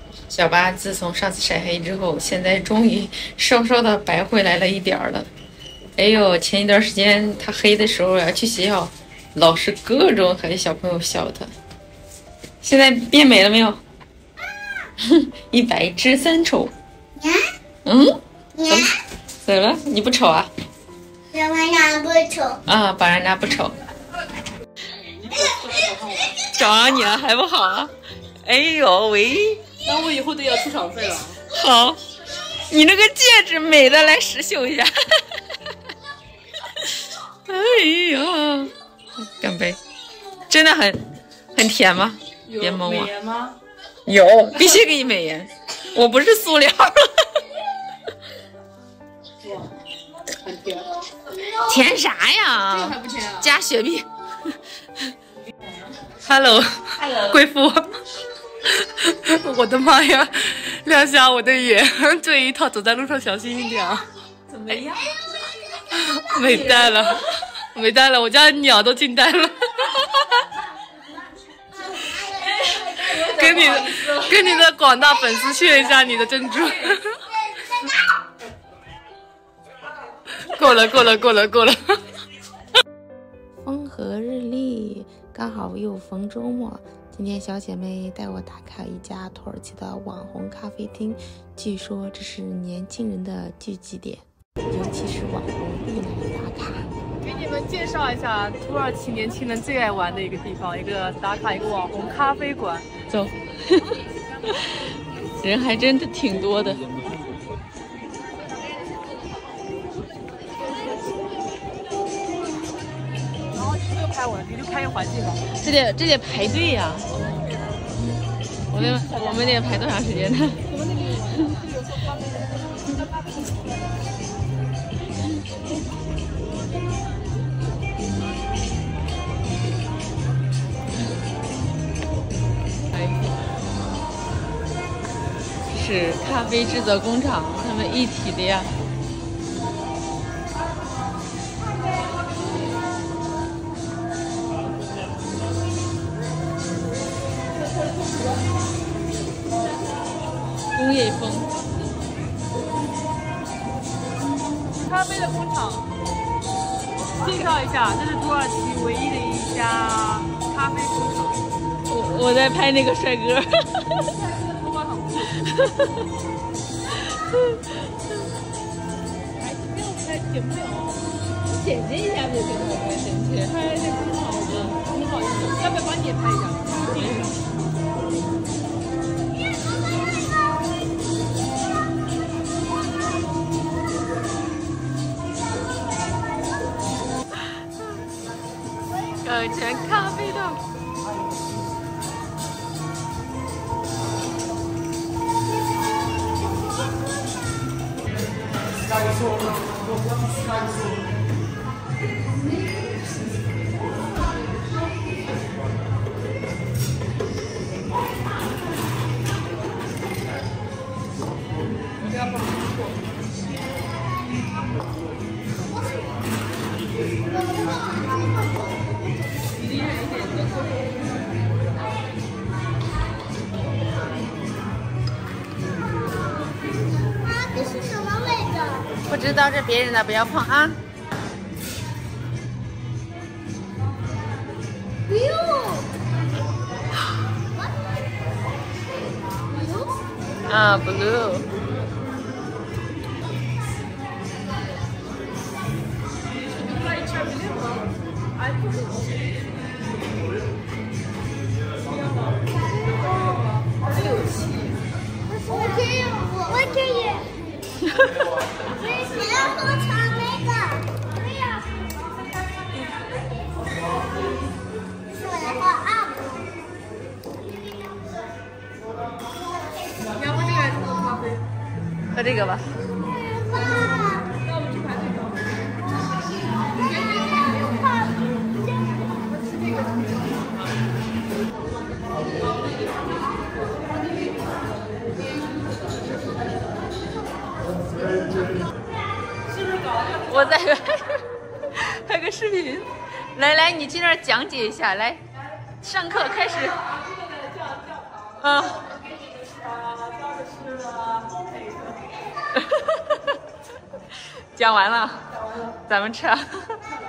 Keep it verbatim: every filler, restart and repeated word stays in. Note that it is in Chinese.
小八自从上次晒黑之后，现在终于稍稍的白回来了一点儿了。哎呦，前一段时间他黑的时候呀，去学校老师各种和小朋友笑他。现在变美了没有？一白遮三丑。嗯？怎么？怎么了？你不丑啊？ 小班长不丑啊，保安家不丑。找上你了还不好啊？哎呦喂！ 那我以后都要出场费了。 好，你那个戒指美的来实秀一下。哎呀，干杯！真的很很甜吗？别蒙我。 美颜吗？ 有，必须给你美颜。我不是塑料。 哇，很甜。 甜啥呀？ 这个还不甜啊？ 加雪碧。Hello， 贵妇。我的妈呀！亮瞎我的眼，这一套走在路上小心一点啊！ 怎么样？ 没带了，没带了，我家鸟都惊呆了。跟你跟你的广大粉丝炫一下你的珍珠。够了，够了，够了，够了。风和日丽，刚好又逢周末。今天小姐妹带我打卡一家土耳其的网红咖啡厅，据说这是年轻人的聚集点，尤其是网红必来打卡。 给你们介绍一下土耳其年轻人最爱玩的一个地方，一个打卡一个网红咖啡馆。 走，人还真的挺多的。 然后你就拍我，你就拍一个环境吧。 这得这得排队呀、啊！我们我们得排多长时间呢？是咖啡制作工厂，他们一体的呀。工业风。 咖啡的工厂，介绍一下，这是土耳其唯一的一家咖啡工厂。 我我在拍那个帅哥。 头发很酷。还是不用拍，剪不了。 剪辑一下就行了，我们生气。 拍那工厂，我觉得挺好用的。要不要帮你也拍一下？ 呃，全咖啡豆。不知道是别人的，不要碰啊！ 不用。 啊 ，blue。 我可以，我可以。我要喝茶那个，不要。我来喝啊。 你要喝这个还是喝咖啡？ 喝这个吧。 那我们去排队吧。 我在拍个视频，来来，你去那儿讲解一下，来，上课开始。啊。 讲完了，咱们吃啊。